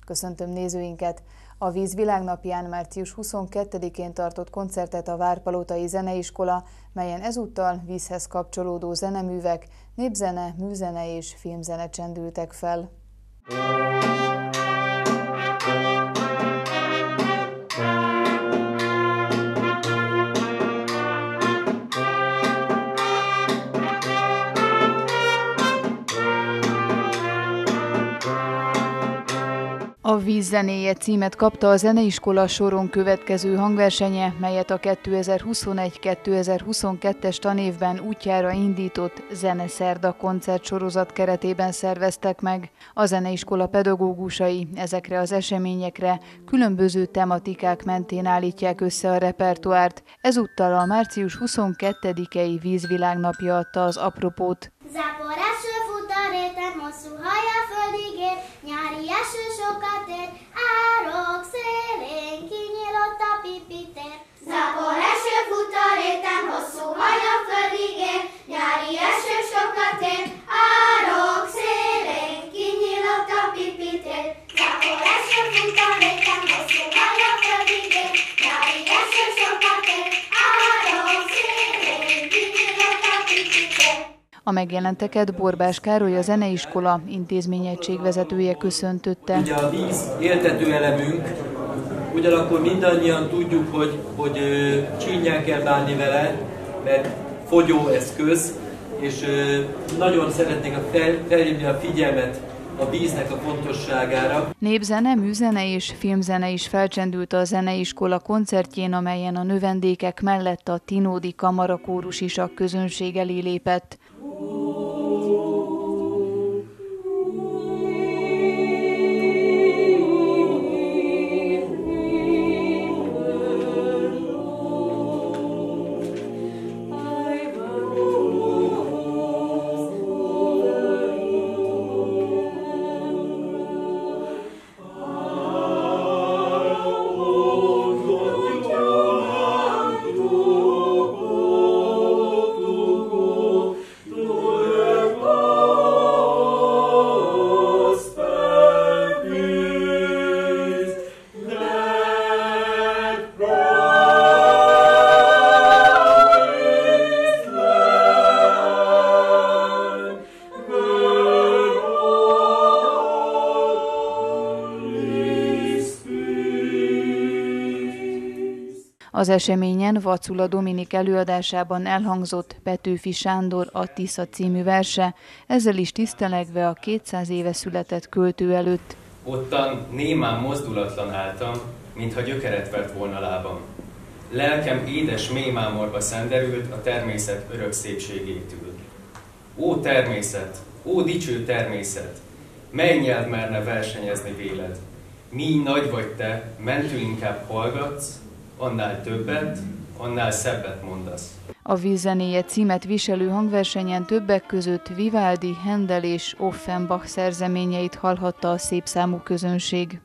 Köszöntöm nézőinket! A Víz világnapján március 22-én tartott koncertet a Várpalotai Zeneiskola, melyen ezúttal vízhez kapcsolódó zeneművek, népzene, műzene és filmzene csendültek fel. A Víz zenéje címet kapta a zeneiskola soron következő hangversenye, melyet a 2021-2022-es tanévben útjára indított Zeneszerda koncertsorozat keretében szerveztek meg. A zeneiskola pedagógusai ezekre az eseményekre különböző tematikák mentén állítják össze a repertoárt. Ezúttal a március 22-i Vízvilágnapja adta az apropót. Zápor eső fut a réten, hosszú haja földig ér, nyári eső sokat ér, árok szélén kinyílott a pipitér. Zápor eső fut a réten, hosszú haja földig ér, nyári eső sokat ér, árok szélén kinyílott a pipitér. Zápor eső fut a réten, hosszú haja földig ér, nyári eső sokat ér, árok szélén kinyílott a pipitér. A megjelenteket Borbás Károly, a zeneiskola intézményegységvezetője köszöntötte. Ugye a víz éltető elemünk, ugyanakkor mindannyian tudjuk, hogy csínnyel kell bánni vele, mert fogyó eszköz, és nagyon szeretnék felhívni a figyelmet a víznek a fontosságára. Népzene, műzene és filmzene is felcsendült a zeneiskola koncertjén, amelyen a növendékek mellett a Tinódi Kamarakórus is a közönség elé lépett. Az eseményen Vacula Dominik előadásában elhangzott Petőfi Sándor A Tisza című verse, ezzel is tisztelegve a 200 éve született költő előtt. Ottan némán mozdulatlan álltam, mintha gyökeret vert volna lábam. Lelkem édes mély mámorba szenderült a természet örök szépségétől. Ó természet, ó dicső természet, mely nyelv merne versenyezni véled? Mi nagy vagy te, mentő inkább hallgatsz, annál többet, annál szebbet mondasz. A Víz zenéje címet viselő hangversenyen többek között Vivaldi, Händel és Offenbach szerzeményeit hallhatta a szépszámú közönség.